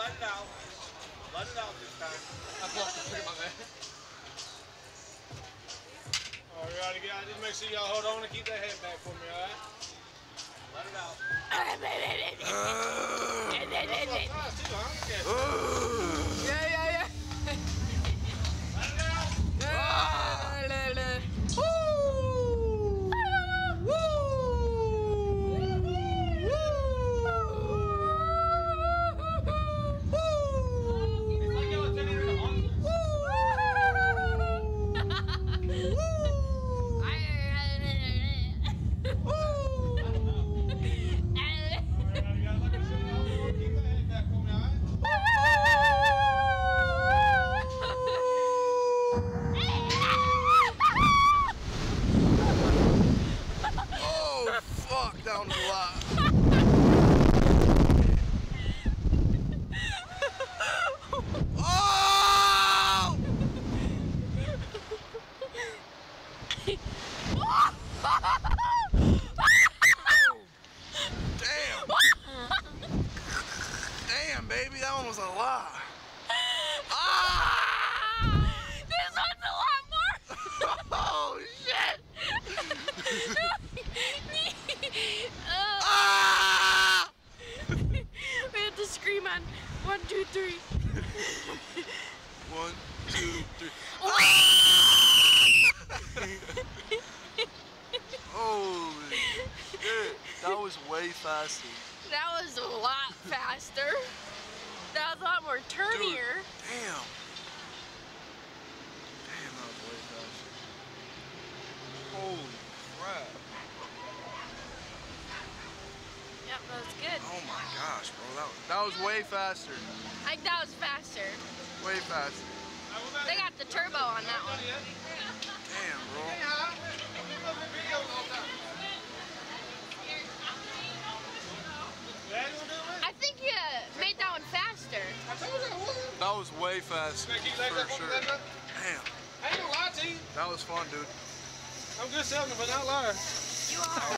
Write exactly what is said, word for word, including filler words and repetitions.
let it out. Let it out this time. I blocked the trigger, my man. All right, guys, just make sure y'all hold on and keep that head back for me, all right? Let it out. Yeah, yeah, yeah. Let it out. Fuck, that was a lot. Oh! Damn. Damn, baby, that one was a lot. Ah! This one's a lot more. Oh, shit. uh, Ah! we have to scream on one, two, three. One, two, three. Holy shit. That was way faster. That was a lot faster. That was a lot more turnier. Dude, damn. Damn, that was way faster. Holy crap. Yep, that was good. Oh my gosh, bro. That was, that was way faster. I think that was faster. Way faster. They got the turbo on that one. Damn, bro. I think you made that one faster. That was way faster. For sure. Damn. I ain't gonna lie to you. That was fun, dude. I'm good selling, but not lying. You are.